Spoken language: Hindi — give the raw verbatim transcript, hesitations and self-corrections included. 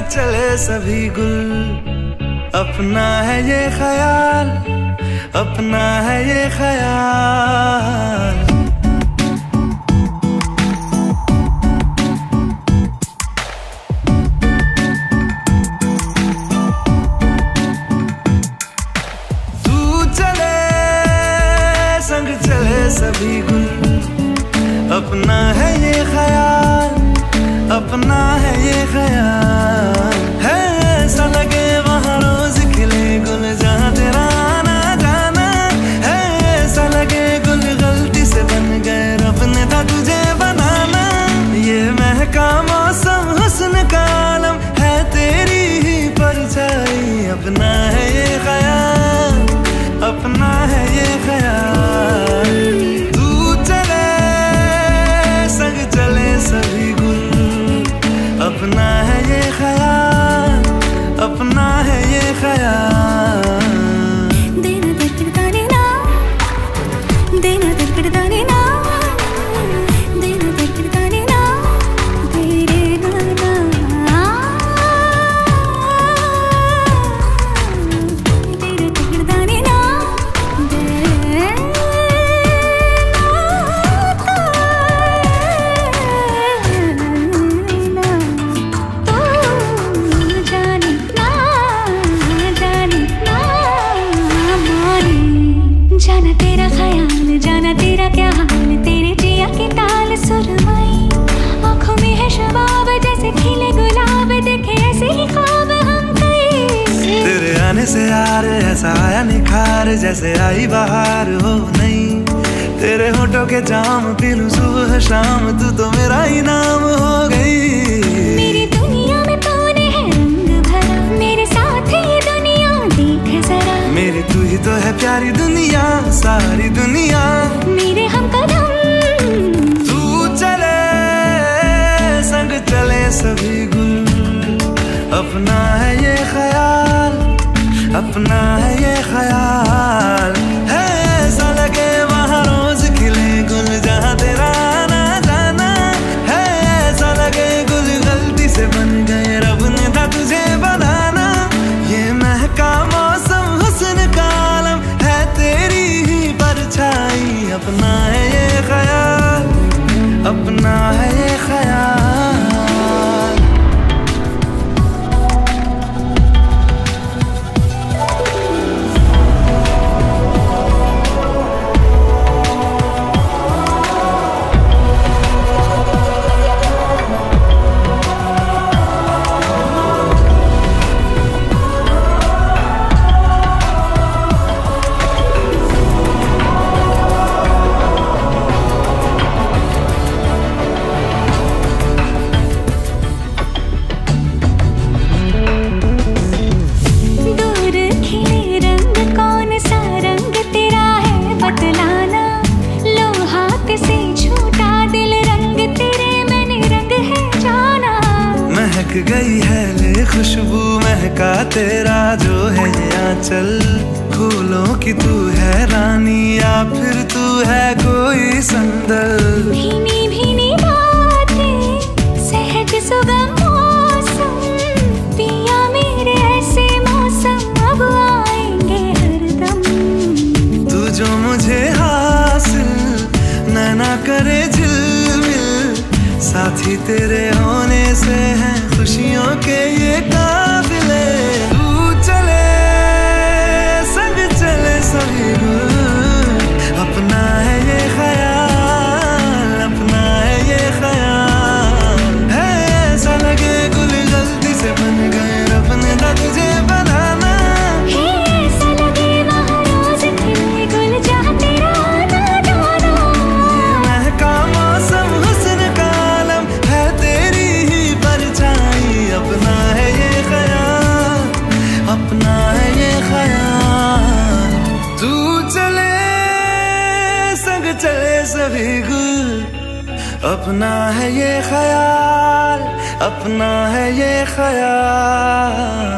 चले सभी गुल, अपना है ये ख्याल, अपना है ये ख्याल। तू चले संग चले सभी गुल, अपना है ये ख्याल, अपना है ये ख्याल। है ऐसा लगे वहाँ रोज खिले गुल जहाँ तेरा आना जाना, है ऐसा लगे गुल गलती से बन गए रब ने था तुझे बनाना। ये महका मौसम हुस्न का आलम है तेरी ही परछाई, अपना है ये ख्याल, अपना है ये ख्याल। तू चले संग चले सभी गुल, अपना है ये ख्याल, अपना है ये ख्याल। देना दिलकड़ाने ना, देना दिलकड़ाने ना, देना दिलकड़ाने ना, तेरे नाना। देना दिलकड़ाने ना, देना जाना तेरा ख्याल, जाना तेरा क्या हाल, तेरे जिया की ताल सुरमई। आँखों में है शबाब जैसे खिले गुलाब, देखे ऐसे ही ख्वाब हम कई। तेरे आने से यार ऐसा आया निखार, जैसे आई बहार हो नहीं। तेरे होठों के जाम पी लूं सुबह शाम, तू तो मेरा ही नाम हो गई। मेरी दुनिया में तूने है रंग भरा, मेरे साथ ये दुनिया देख जरा। मेरी तू ही तो है प्यारी दुनिया, सारी दुनिया मेरे हम कदम। तू चले संग चले सभी गुल, अपना है ये ख्याल, अपना है ये ख्याल। है ऐसा लगे वहाँ रोज खिले गुल जहाँ तेरा आना जाना, है ऐसा लगे गुल गलती से बन गए रब ने था तुझे बनाना। ये महका मौसम हुस्न का आलम है तेरी ही परछाई, अपना है ये ख्याल, अपना है ये ख्याल। गई है ले खुशबू महका तेरा जो है ये आंचल। फूलों की तू है रानी या फिर तू है कोई संदल। भीनी भीनी बातें सहज सुगम मौसम, पिया मेरे ऐसे मौसम अब आएंगे हरदम। तू जो मुझे हासिल नैना करे झिलमिल, साथी तेरे होने से है खुशियों के ये काफिले। तू चले संग चले सभी गुल, अपना है ये ख्याल, अपना है ये ख्याल। है ऐसा लगे गुल गलती से बन गए रब ने था तुझे बनाना। है ऐसा लगे वहाँ रोज खिले गुल जहाँ तेरा आना जाना। ये महका मौसम हुस्न का आलम है तेरी ही परछाई, अपना है ये ख्याल, अपना है ये ख्याल। तू चले संग चले सभी गुल, अपना है ये ख्याल, अपना है ये ख्याल।